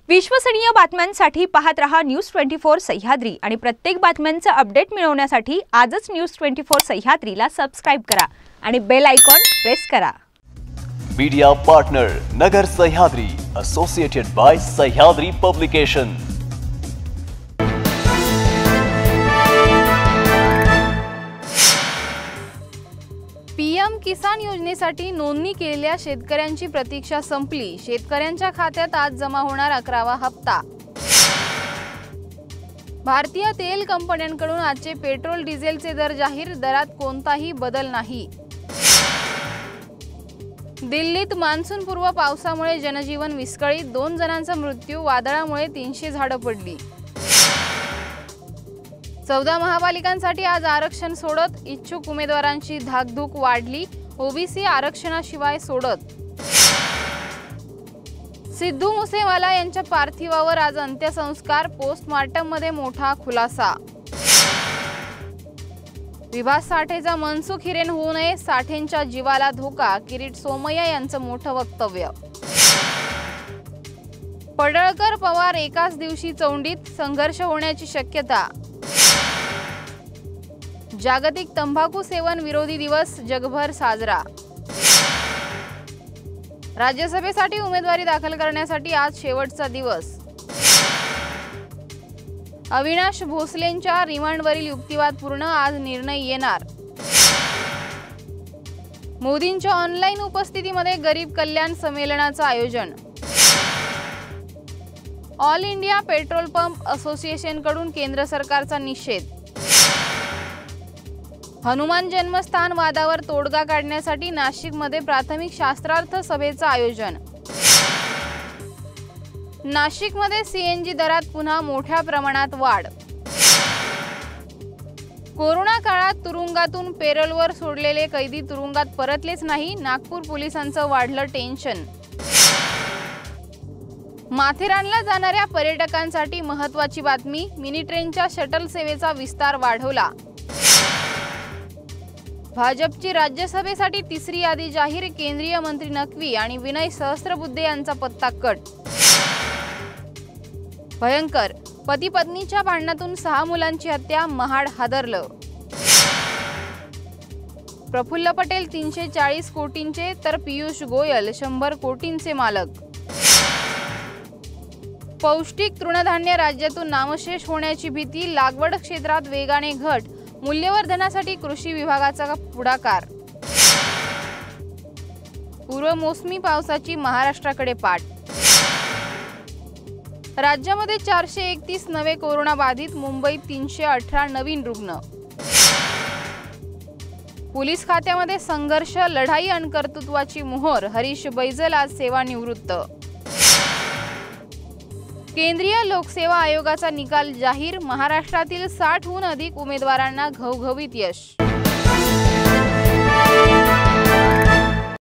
विश्वसनीय बातम्यांसाठी पाहत रहा न्यूज 24 सह्याद्री आणि प्रत्येक बातम्यांचे अपडेट मिळवण्यासाठी आजच न्यूज 24 सह्याद्रीला सबस्क्राइब करा आणि बेल आयकॉन प्रेस करा। Media partner Nagar Sahyadri associated by Sahyadri publication. PM Kisan योजनेसाठी नोंदणी केलेल्या शेतकऱ्यांची प्रतीक्षा संपली। शेतकऱ्यांच्या खात्यात आज जमा होणार 11वा हप्ता। भारतीय तेल कंपन्यांकडून आजचे पेट्रोल डिझेलचे दर जाहीर, दरात कोणताही बदल नाही। दिल्लीत मान्सूनपूर्व पावसामुळे जनजीवन विस्कळीत, 2 जणांचा मृत्यू, वादळामुळे 300 झाडं पडली। 14 महापालिकांसाठी आज आरक्षण सोडत, इच्छुक उमेदवारांची धाकधूक वाढली, ओबीसी आरक्षणाशिवाय सोडत। सिद्धू मुसेवाला यांच्या पार्थिवावर आज अंत्यसंस्कार, पोस्टमार्टममध्ये मोठा खुलासा। विभास साठेचा मनसुख हिरेन होऊ नये, साठेंच्या जीवाला धोका, किरीट सोमय्या यांचं मोठं वक्तव्य। पडळकर पवार एकाच दिवशी चौंडीत, संघर्ष होण्याची शक्यता। जागतिक तंबाखू सेवन विरोधी दिवस जगभर साजरा। राज्यसभेसाठी उमेदवारी दाखल करण्यासाठी आज शेवटचा दिवस। अविनाश भोसलेंच्या रिमांडवरील युक्तिवाद पूर्ण, आज निर्णय येणार। मोदींच्या ऑनलाईन उपस्थितीमध्ये गरीब कल्याण संमेलनाचं आयोजन। ऑल इंडिया पेट्रोल पंप असोसिएशनकडून केंद्र सरकारचा निषेध। हनुमान जन्मस्थान वादावर तोडगा काढण्यासाठी नाशिकमध्ये प्राथमिक शास्त्रार्थ सभेचं आयोजन। नाशिकमध्ये सीएनजी दरात पुन्हा मोठ्या प्रमाणात वाढ। कोरोना काळात तुरुंगातून पेरोलवर सोडलेले कैदी तुरुंगात परतलेच नाही, नागपूर पोलिसांचं वाढलं टेन्शन। माथेरानला जाणाऱ्या पर्यटकांसाठी महत्त्वाची बातमी, मिनी ट्रेनच्या शटल सेवेचा विस्तार वाढवला। भाजपची राज्यसभेसाठी तिसरी यादी जाहीर, केंद्रीय मंत्री नक्वी आणि विनय सहस्त्रबुद्धे यांचा पत्ता कट। भयंकर, पती पत्नीच्या भांडणातून 6 मुलांची हत्या, महाड हादरलं। प्रफुल्ल पटेल 340 कोटींचे तर पियुष गोयल 100 कोटींचे मालक। पौष्टिक तृणधान्य राज्यातून नामशेष होण्याची भीती, लागवड क्षेत्रात वेगाने घट, मूल्यवर्धनासाठी कृषी विभागाचा पुढाकार। पूर्वमोसमी पावसाची महाराष्ट्राकडे पाठ। राज्यामध्ये 431 नवे कोरोना बाधित, मुंबईत 318 नवीन रुग्ण। पोलीस खात्यामध्ये संघर्ष, लढाई आणि कर्तृत्वाची मोहर, हरीश बैजल आज सेवानिवृत्त। केंद्रीय लोकसेवा आयोगाचा निकाल जाहीर, महाराष्ट्रातील 60हून अधिक उमेदवारांना घवघवीत यश।